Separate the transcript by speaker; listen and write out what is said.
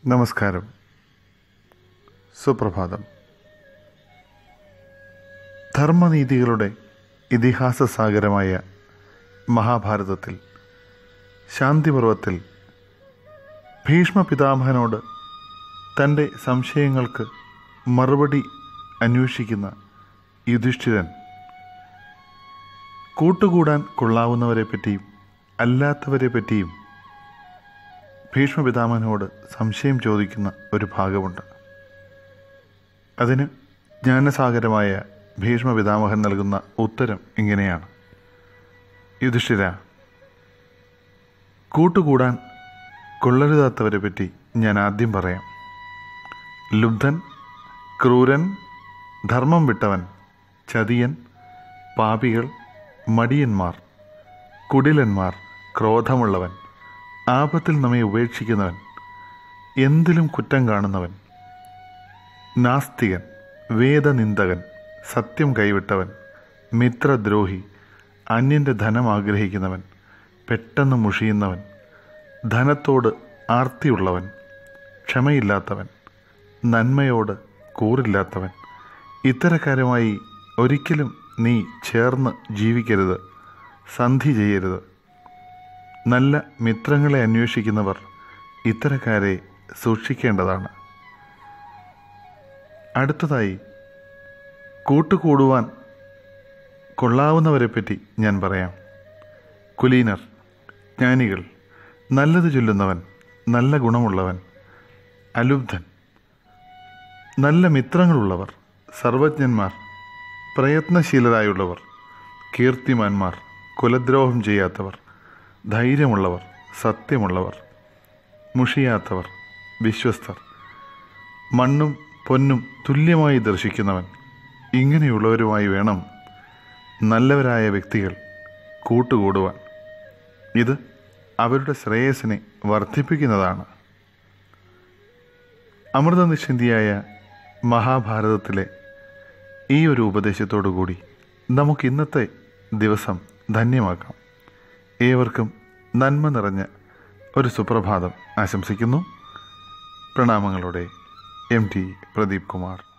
Speaker 1: നമസ്കാരം. സുപ്രഭാതം. ധർമ്മനീതികളുടെ ഇതിഹാസ സാഗരമായ മഹാഭാരതത്തിൽ ശാന്തിപർവത്തിൽ ഭീഷ്മ പിതാമഹനോട് തൻ്റെ സംശയങ്ങൾക്ക് മറുപടി അന്വേഷിക്കുന്ന യുധിഷ്ഠിരൻ കൂട്ടുകൂടാൻ കൊള്ളാവുന്നവരെ പറ്റിയും അല്ലാത്തവരെ പറ്റിയും ഭീഷ്മ പിതാമഹനോട് സംശയം ചോദിക്കുന്ന ഒരു ഭാഗമുണ്ട്. അതിന് ജ്ഞാനസാഗരമായ ഭീഷ്മ പിതാമഹൻ നൽകുന്ന ഉത്തരം ഇങ്ങനെയാണ്: യുധിഷ്ഠിര, കൂട്ടുകൂടാൻ കൊള്ളരുതാത്തവരെ പറ്റി ഞാൻ ആദ്യം പറയാം. ലുബ്ധൻ, ക്രൂരൻ, ധർമ്മം വിട്ടവൻ, ചതിയൻ, പാപികൾ, മടിയന്മാർ, കുടിലന്മാർ, ക്രോധമുള്ളവൻ, ആപത്തിൽ നമ്മെ ഉപേക്ഷിക്കുന്നവൻ, എന്തിലും കുറ്റം കാണുന്നവൻ, നാസ്തികൻ, വേദനിന്ദകൻ, സത്യം കൈവിട്ടവൻ, മിത്രദ്രോഹി, അന്യൻ്റെ ധനം ആഗ്രഹിക്കുന്നവൻ, പെട്ടെന്ന് മുഷിയുന്നവൻ, ധനത്തോട് ആർത്തിയുള്ളവൻ, ക്ഷമയില്ലാത്തവൻ, നന്മയോട് കൂറില്ലാത്തവൻ, ഇത്തരക്കാരുമായി ഒരിക്കലും നീ ചേർന്ന് ജീവിക്കരുത്, സന്ധി ചെയ്യരുത്. നല്ല മിത്രങ്ങളെ അന്വേഷിക്കുന്നവർ ഇത്തരക്കാരെ സൂക്ഷിക്കേണ്ടതാണ്. അടുത്തതായി കൂട്ടുകൂടുവാൻ കൊള്ളാവുന്നവരെപ്പറ്റി ഞാൻ പറയാം. കുലീനർ, ജ്ഞാനികൾ, നല്ലത് ചൊല്ലുന്നവൻ, നല്ല ഗുണമുള്ളവൻ, അലുബ്ധൻ, നല്ല മിത്രങ്ങളുള്ളവർ, സർവജ്ഞന്മാർ, പ്രയത്നശീലരായുള്ളവർ, കീർത്തിമാന്മാർ, കുലദ്രോഹം ചെയ്യാത്തവർ, ധൈര്യമുള്ളവർ, സത്യമുള്ളവർ, മുഷിയാത്തവർ, വിശ്വസ്തർ, മണ്ണും പൊന്നും തുല്യമായി ദർശിക്കുന്നവൻ, ഇങ്ങനെയുള്ളവരുമായി വേണം നല്ലവരായ വ്യക്തികൾ കൂട്ടുകൂടുവാൻ. ഇത് അവരുടെ ശ്രേയസ്സിനെ വർദ്ധിപ്പിക്കുന്നതാണ്. അമൃതനിശ്ചിന്തിയായ മഹാഭാരതത്തിലെ ഈ ഒരു ഉപദേശത്തോടു കൂടി നമുക്ക് ഇന്നത്തെ ദിവസം ധന്യമാക്കാം. ഏവർക്കും നന്മ നിറഞ്ഞ ഒരു സുപ്രഭാതം ആശംസിക്കുന്നു. പ്രണാമങ്ങളോടെ MT പ്രദീപ് കുമാർ.